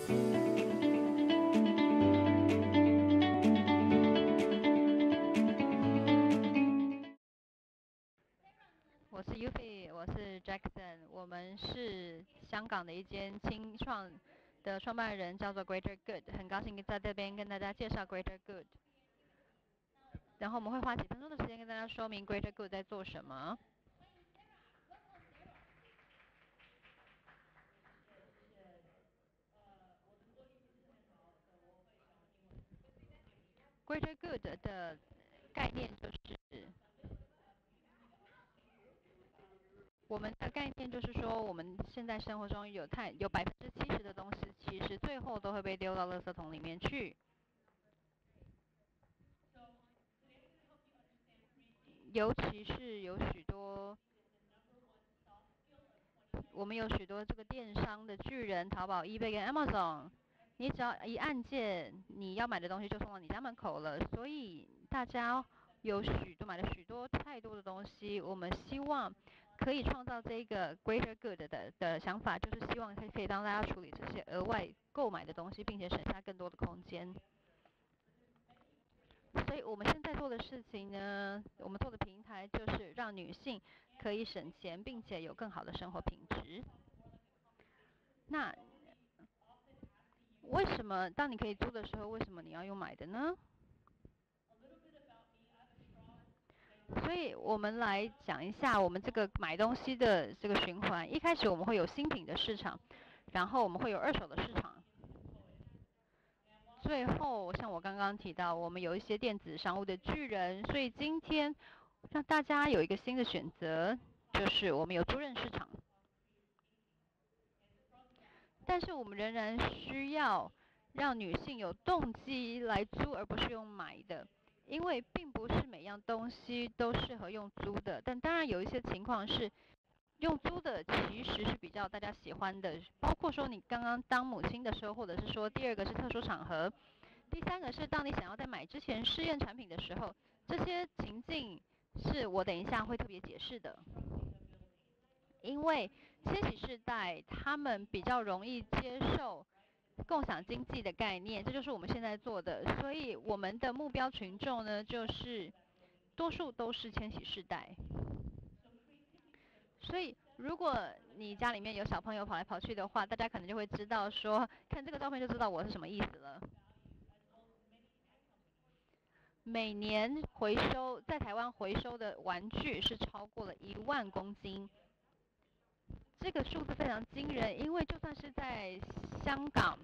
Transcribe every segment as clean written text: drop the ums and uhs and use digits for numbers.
我是 Yuffie，我是 Jackson，我们是香港的一间新创的创办人，叫做 Greater Good，很高兴在这边跟大家介绍 Greater Good。然后我们会花几分钟的时间跟大家说明 Greater Good 在做什么。Greater Good 的概念就是，我们的概念就是说，我们现在生活中有70%的东西，其实最后都会被丢到垃圾桶里面去。尤其是我们有许多这个电商的巨人，淘宝、eBay 跟 Amazon，你只要一按键，你要买的东西就送到你家门口了。所以大家买了太多的东西，我们希望可以创造这个 greater good 的想法，就是希望可以帮大家处理这些额外购买的东西，并且省下更多的空间。所以我们现在做的事情呢，我们做的平台就是让女性可以省钱，并且有更好的生活品质。那为什么当你可以租的时候，为什么你要用买的呢？所以我们来讲一下我们这个买东西的这个循环。一开始我们会有新品的市场，然后我们会有二手的市场，最后像我刚刚提到，我们有一些电子商务的巨人。所以今天让大家有一个新的选择，就是我们有租赁市场。但是我们仍然需要让女性有动机来租，而不是用买的，因为并不是每样东西都适合用租的。但当然有一些情况是用租的，其实是比较大家喜欢的，包括说你刚刚当母亲的时候，或者是说第二个是特殊场合，第三个是当你想要在买之前试验产品的时候，这些情境是我等一下会特别解释的。因为千禧世代他们比较容易接受共享经济的概念，这就是我们现在做的。所以我们的目标群众呢，就是多数都是千禧世代。所以如果你家里面有小朋友跑来跑去的话，大家可能就会知道说，看这个照片就知道我是什么意思了。每年在台湾回收的玩具是超过了1万公斤。这个数字非常惊人，因为就算是在香港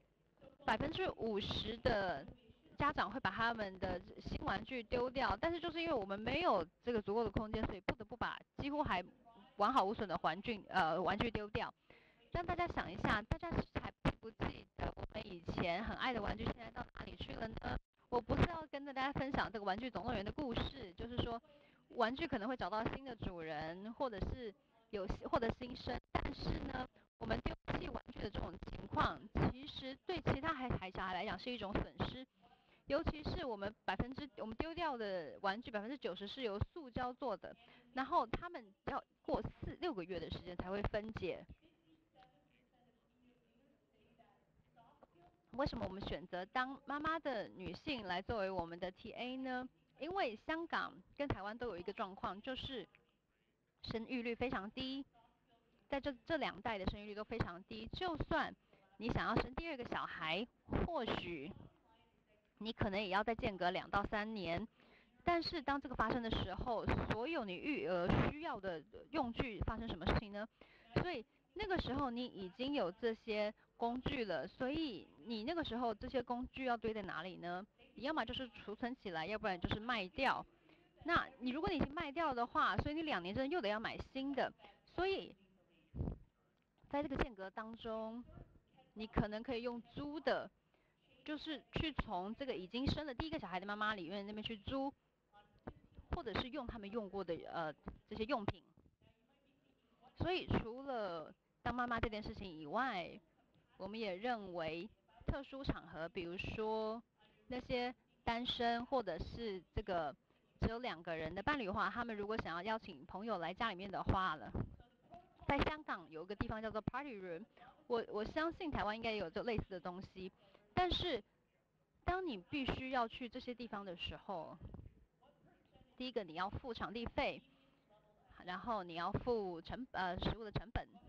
50%的家长会把他们的新玩具丢掉，但是就是因为我们没有这个足够的空间，所以不得不把几乎还完好无损的玩具丢掉。让大家想一下，大家还不记得我们以前很爱的玩具现在到哪里去了呢？我不是要跟大家分享这个玩具总动员的故事，就是说玩具可能会找到新的主人，或者是获得新生，但是呢，我们丢弃玩具的这种情况，其实对其他小孩来讲是一种损失。尤其是我们丢掉的玩具90%是由塑胶做的，然后他们要过6个月的时间才会分解。为什么我们选择当妈妈的女性来作为我们的 TA 呢？因为香港跟台湾都有一个状况，就是生育率非常低，在这两代的生育率都非常低。就算你想要生第二个小孩，或许你可能也要再间隔2到3年。但是当这个发生的时候，所有你育儿需要的用具发生什么事情呢？所以那个时候你已经有这些工具了，所以你那个时候这些工具要堆在哪里呢？你要么就是储存起来，要不然就是卖掉。那如果你已经卖掉的话，所以你2年之内又得要买新的。所以在这个间隔当中，你可能可以用租的，就是去从这个已经生了第一个小孩的妈妈里面那边去租，或者是用他们用过的这些用品。所以除了当妈妈这件事情以外，我们也认为特殊场合，比如说那些单身或者是这个只有2个人的伴侣的话，他们如果想要邀请朋友来家里面的话了，在香港有一个地方叫做 Party Room， 我相信台湾应该也有这类似的东西，但是当你必须要去这些地方的时候，第一个你要付场地费，然后你要付食物的成本。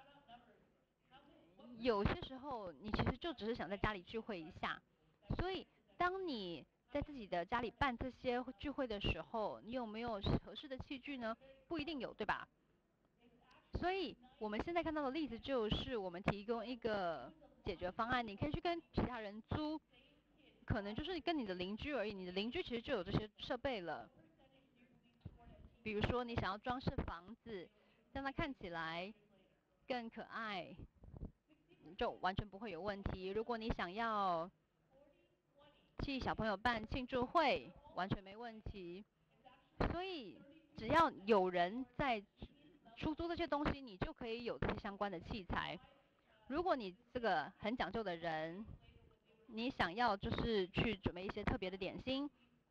有些时候你其实就只是想在家里聚会一下，所以当你在自己的家里办这些聚会的时候，你有没有合适的器具呢？不一定有，对吧？所以我们现在看到的例子就是我们提供一个解决方案，你可以去跟其他人租，可能就是跟你的邻居而已，你的邻居其实就有这些设备了。比如说你想要装饰房子，让它看起来更可爱，就完全不会有问题。如果你想要替小朋友办庆祝会，完全没问题。所以只要有人在出租这些东西，你就可以有这些相关的器材。如果你这个很讲究的人，你想要就是去准备一些特别的点心，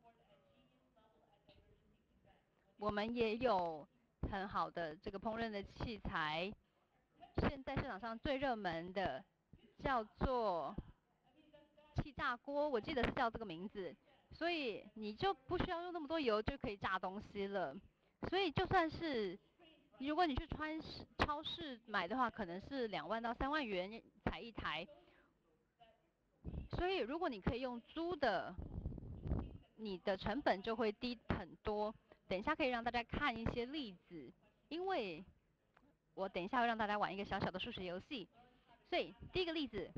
我们也有很好的这个烹饪的器材。现在市场上最热门的叫做气炸锅，我记得是叫这个名字，所以你就不需要用那么多油就可以炸东西了。所以就算是如果你去超市买的话，可能是2万到3万元才一台。所以如果你可以用租的，你的成本就会低很多。等一下可以让大家看一些例子，因为我等一下会让大家玩一个小小的数学游戏。所以第一个例子，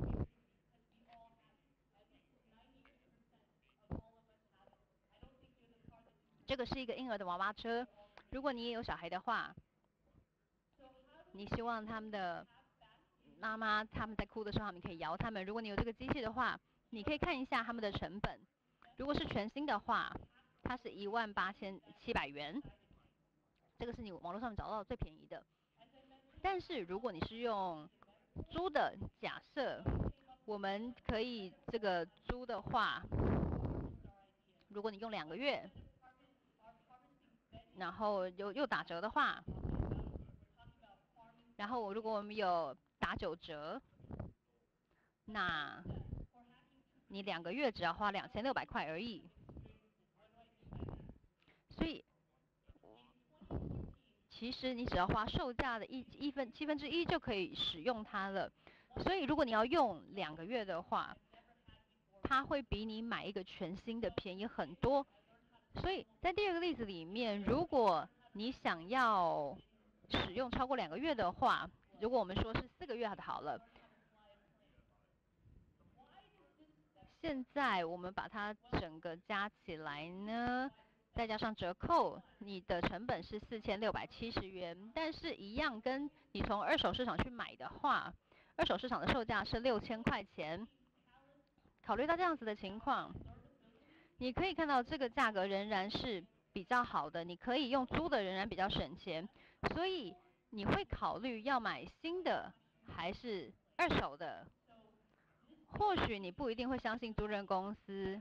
这个是一个婴儿的娃娃车。如果你也有小孩的话，你希望他们的妈妈他们在哭的时候，你可以摇他们。如果你有这个机器的话，你可以看一下他们的成本。如果是全新的话，它是18700元，这个是你网络上面找到的最便宜的。但是如果你是用租的，假设我们可以这个租的话，如果你用2个月，然后又打折的话，然后如果我们有打9折，那你2个月只要花2600块而已。所以其实你只要花售价的1/7就可以使用它了。所以如果你要用2个月的话，它会比你买一个全新的便宜很多。所以在第二个例子里面，如果你想要使用超过2个月的话，如果我们说是4个月的好了，现在我们把它整个加起来呢，再加上折扣，你的成本是4670元，但是一样跟你从二手市场去买的话，二手市场的售价是6000块钱。考虑到这样子的情况，你可以看到这个价格仍然是比较好的，你可以用租的仍然比较省钱，所以你会考虑要买新的还是二手的？或许你不一定会相信租赁公司，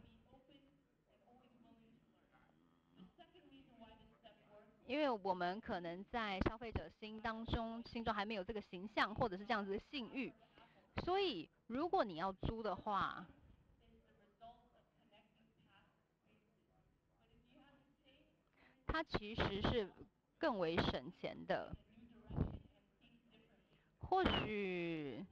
因为我们可能在消费者心中还没有这个形象，或者是这样子的信誉，所以如果你要租的话，它其实是更为省钱的。或许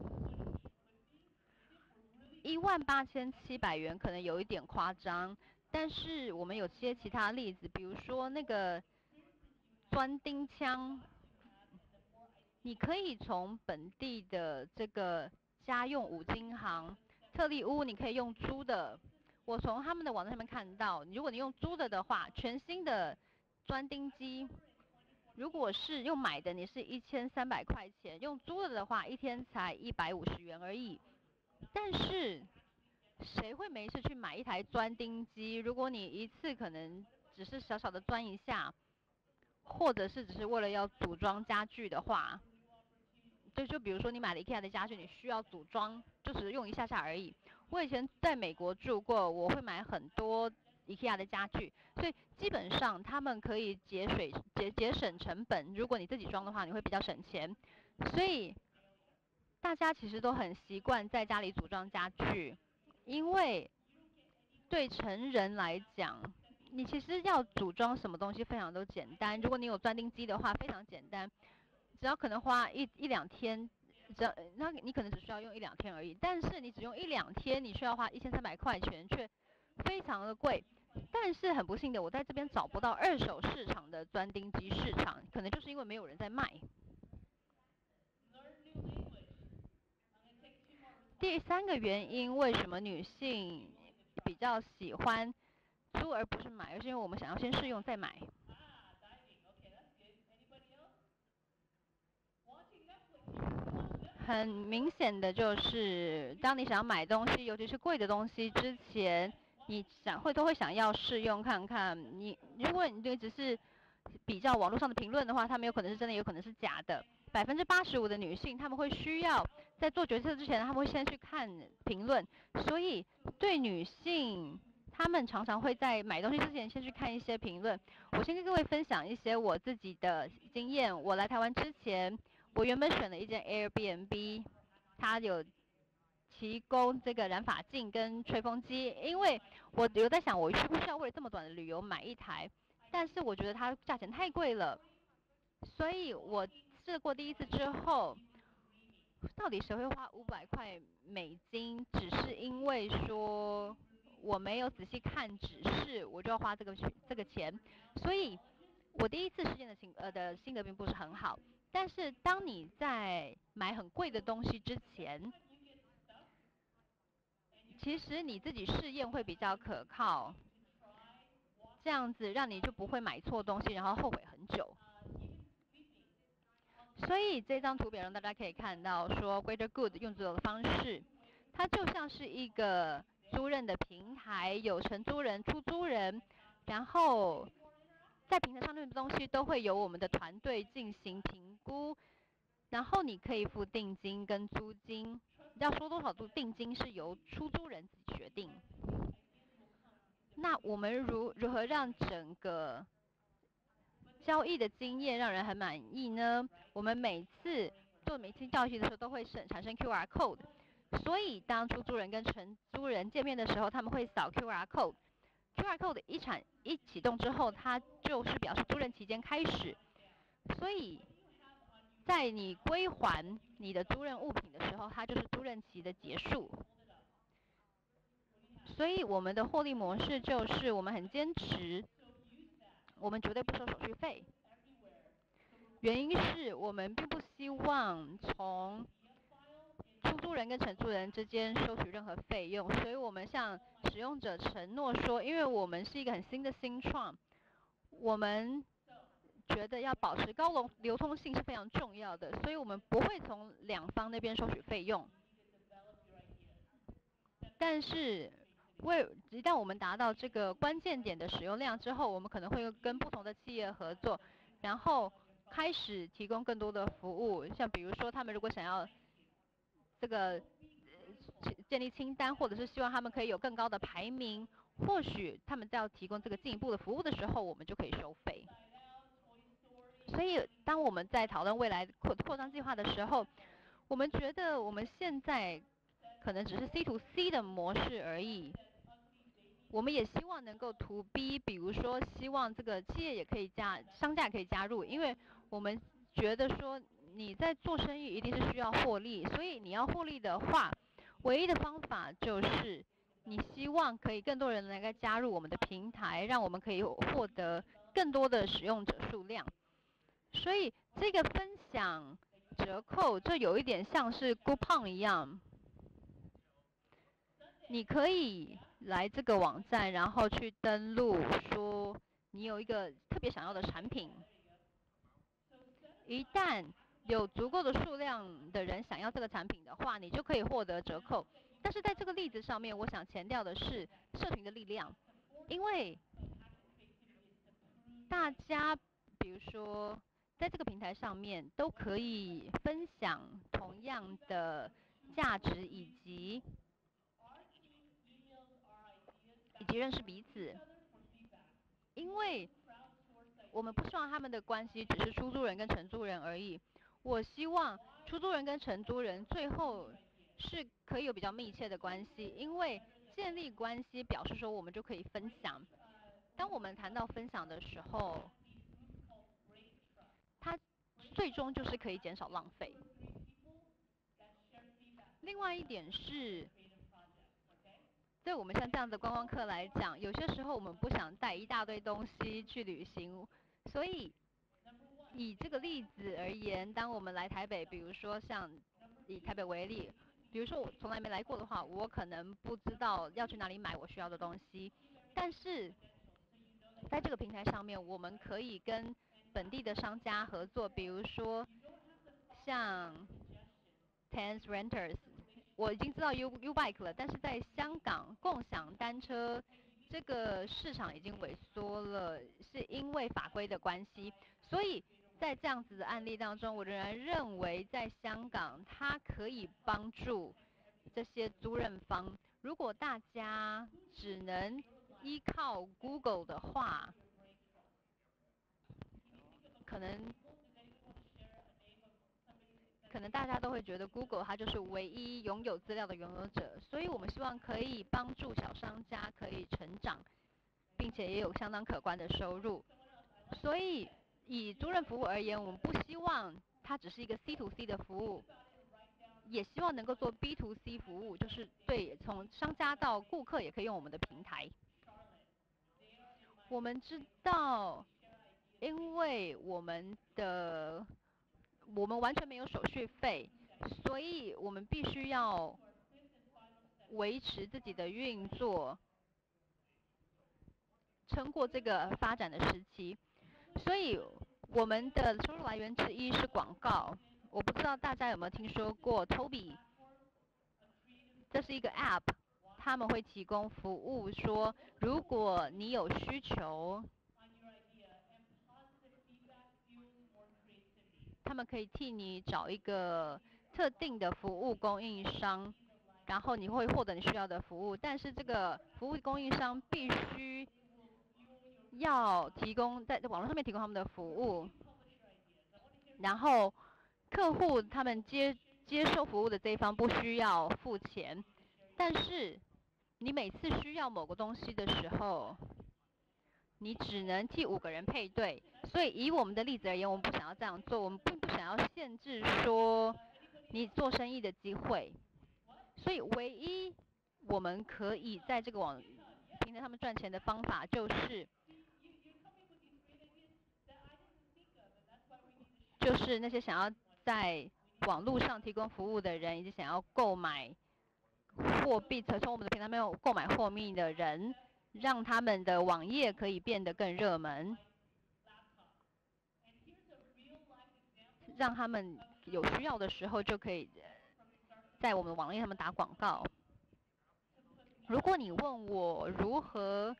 18700元可能有一点夸张，但是我们有些其他例子，比如说那个钻钉枪，你可以从本地的这个家用五金行、特力屋，你可以用租的。我从他们的网站上面看到，如果你用租的话，全新的钻钉机，如果是用买的，你是1300块钱；用租的话，一天才150元而已。但是谁会没事去买一台钻钉机？如果你一次可能只是小小的钻一下，或者是只是为了要组装家具的话，就比如说你买了 IKEA 的家具，你需要组装，就只是用一下下而已。我以前在美国住过，我会买很多 IKEA 的家具，所以基本上他们可以节省成本。如果你自己装的话，你会比较省钱。所以大大家其实都很习惯在家里组装家具，因为对成人来讲，你其实要组装什么东西非常都简单。如果你有钻钉机的话，非常简单，只要可能花一两天，那你可能只需要用一两天而已。但是你只用一两天，你需要花1300块钱，却非常的贵。但是很不幸的，我在这边找不到二手市场的钻钉机市场，可能就是因为没有人在卖。第三个原因，为什么女性比较喜欢租而不是买，而是因为我们想要先试用再买。很明显的就是，当你想要买东西，尤其是贵的东西之前，你都会想要试用看看。如果你只是比较网络上的评论的话，他们有可能是真的，有可能是假的。85%的女性，她们会需要在做决策之前，她们会先去看评论。所以对女性，她们常常会在买东西之前先去看一些评论。我先跟各位分享一些我自己的经验。我来台湾之前，我原本选了一间 Airbnb，它有提供这个染发镜跟吹风机，因为我有在想，我需不需要为了这么短的旅游买一台？但是我觉得它价钱太贵了，所以我试过第一次之后，到底谁会花$500，只是因为说我没有仔细看指示，我就要花这个钱，所以我第一次试验的心得并不是很好。但是当你在买很贵的东西之前，其实你自己试验会比较可靠，这样子让你就不会买错东西，然后后悔很久。所以这张图表让大家可以看到，说 Greater Good 用这种方式，它就像是一个租赁的平台，有承租人、出租人，然后在平台上面的东西都会由我们的团队进行评估，然后你可以付定金跟租金，要收多少定金是由出租人自己决定。那我们如何让整个交易的经验让人很满意呢？我们每次做每次交易的时候都会产生 QR code， 所以当出租人跟承租人见面的时候，他们会扫 QR code。QR code 一启动之后，它就是表示租赁期间开始，所以在你归还你的租赁物品的时候，它就是租赁期的结束。所以我们的获利模式就是我们很坚持，我们绝对不收手续费。原因是我们并不希望从出租人跟承租人之间收取任何费用，所以我们向使用者承诺说，因为我们是一个很新的新创，我们觉得要保持高流通性是非常重要的，所以我们不会从两方那边收取费用。但是一旦我们达到这个关键点的使用量之后，我们可能会跟不同的企业合作，然后开始提供更多的服务，像比如说他们如果想要这个建立清单，或者是希望他们可以有更高的排名，或许他们在要提供这个进一步的服务的时候，我们就可以收费。所以当我们在讨论未来扩张计划的时候，我们觉得我们现在可能只是 C to C 的模式而已。我们也希望能够 To B， 比如说希望这个企业也可以商家也可以加入，因为我们觉得说你在做生意一定是需要获利，所以你要获利的话，唯一的方法就是你希望可以更多人能够加入我们的平台，让我们可以获得更多的使用者数量。所以这个分享折扣，这有一点像是 coupon 一样。你可以来这个网站，然后去登录，说你有一个特别想要的产品。一旦有足够的数量的人想要这个产品的话，你就可以获得折扣。但是在这个例子上面，我想强调的是社群的力量，因为大家比如说在这个平台上面都可以分享同样的价值以及认识彼此，因为我们不希望他们的关系只是出租人跟承租人而已。我希望出租人跟承租人最后是可以有比较密切的关系，因为建立关系表示说我们就可以分享。当我们谈到分享的时候，它最终就是可以减少浪费。另外一点是，对我们像这样的观光客来讲，有些时候我们不想带一大堆东西去旅行，所以以这个例子而言，当我们来台北，比如说像以台北为例，比如说我从来没来过的话，我可能不知道要去哪里买我需要的东西，但是在这个平台上面，我们可以跟本地的商家合作，比如说像 Tans Renters，我已经知道 U-Bike 了，但是在香港共享单车这个市场已经萎缩了，是因为法规的关系。所以在这样子的案例当中，我仍然认为在香港它可以帮助这些租赁方。如果大家只能依靠 Google 的话，可能大家都会觉得 Google 它就是唯一拥有资料的拥有者，所以我们希望可以帮助小商家可以成长，并且也有相当可观的收入。所以以租赁服务而言，我们不希望它只是一个 C to C 的服务，也希望能够做 B to C 服务，就是对从商家到顾客也可以用我们的平台。我们知道，因为我们完全没有手续费，所以我们必须要维持自己的运作，撑过这个发展的时期。所以我们的收入来源之一是广告。我不知道大家有没有听说过 Toby， 这是一个 App， 他们会提供服务说，如果你有需求，他们可以替你找一个特定的服务供应商，然后你会获得你需要的服务，但是这个服务供应商必须要提供在网络上面提供他们的服务，然后客户他们接受服务的这一方不需要付钱，但是你每次需要某个东西的时候，你只能替5个人配对。所以以我们的例子而言，我们不想要这样做，我们并不想要限制说你做生意的机会。所以唯一我们可以在这个平台上面赚钱的方法，就是那些想要在网络上提供服务的人，以及想要购买货币，从我们的平台没有购买货币的人，让他们的网页可以变得更热门，让他们有需要的时候就可以在我们的网页上面打广告。如果你问我如何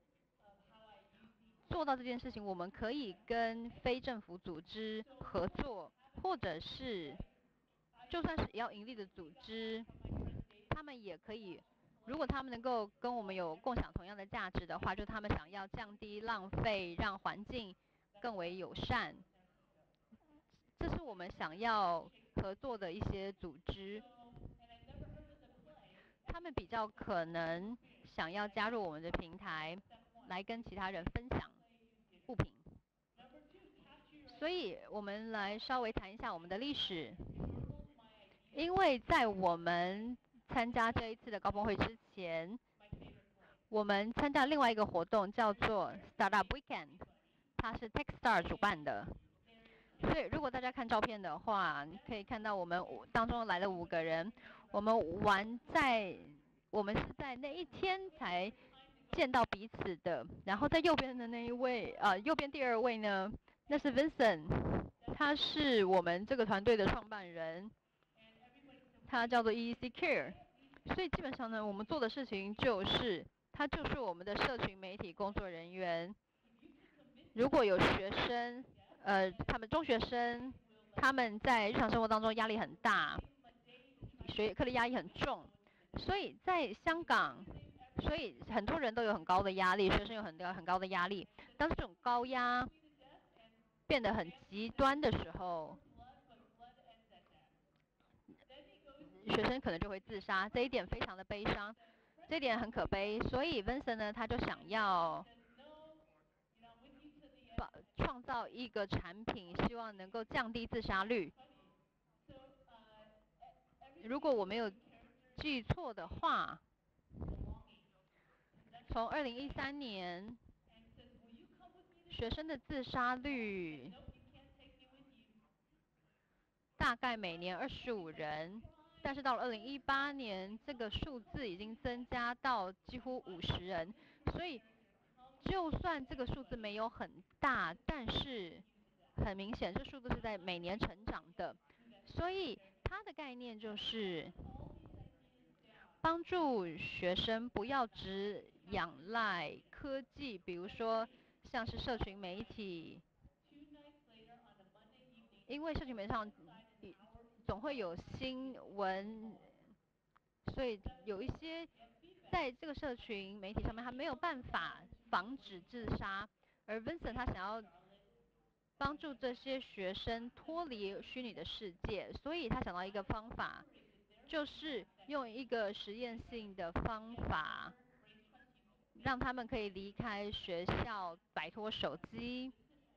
做到这件事情，我们可以跟非政府组织合作，或者是就算是要盈利的组织，他们也可以，如果他们能够跟我们有共享同样的价值的话，就他们想要降低浪费，让环境更为友善，这是我们想要合作的一些组织。他们比较可能想要加入我们的平台，来跟其他人分享物品。所以我们来稍微谈一下我们的历史。因为在我们参加这一次的高峰会之前，我们参加另外一个活动叫做 Startup Weekend， 它是 Techstar 主办的。所以如果大家看照片的话，你可以看到我们当中来了5个人。我们是在那一天才见到彼此的。然后在右边的那一位，右边第2位呢，那是 Vincent， 他是我们这个团队的创办人，他叫做 EEC Care。所以基本上呢，我们做的事情他就是我们的社群媒体工作人员。如果有学生，他们中学生，他们在日常生活当中压力很大，课业压力很重，所以在香港，所以很多人都有很高的压力，学生有很高的压力。当这种高压变得很极端的时候， 学生可能就会自杀，这一点非常的悲伤，这一点很可悲。所以 Vincent 呢，他就想要创造一个产品，希望能够降低自杀率。如果我没有记错的话，从2013年，学生的自杀率大概每年25人，但是到了2018年，这个数字已经增加到几乎50人。所以，就算这个数字没有很大，但是很明显，这数字是在每年成长的。所以，它的概念就是帮助学生不要只仰赖科技，比如说像是社群媒体，因为社群媒体上总会有新闻，所以有一些在这个社群媒体上面，他没有办法防止自杀，而 Vincent 他想要帮助这些学生脱离虚拟的世界，所以他想到一个方法，就是用一个实验性的方法，让他们可以离开学校，摆脱手机，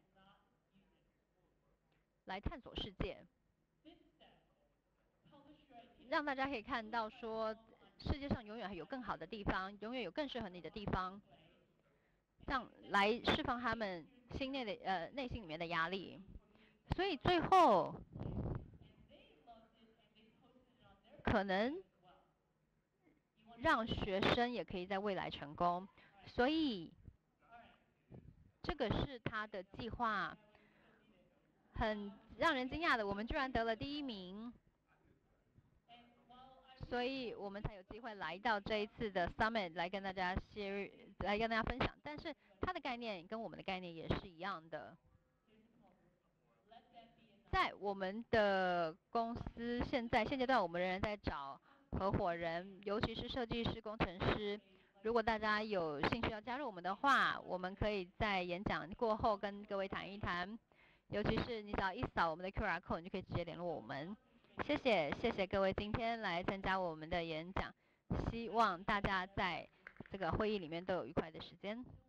来探索世界，让大家可以看到说，世界上永远还有更好的地方，永远有更适合你的地方，这样来释放他们内心里面的压力。所以最后可能让学生也可以在未来成功。所以这个是他的计划，很让人惊讶的，我们居然得了第1名。所以我们才有机会来到这一次的 Summit 来跟大家分享。但是它的概念跟我们的概念也是一样的。在我们的公司现阶段，我们仍然在找合伙人，尤其是设计师、工程师。如果大家有兴趣要加入我们的话，我们可以在演讲过后跟各位谈一谈。尤其是你只要一扫我们的 QR code，你就可以直接联络我们。谢谢各位今天来参加我们的演讲，希望大家在这个会议里面都有愉快的时间。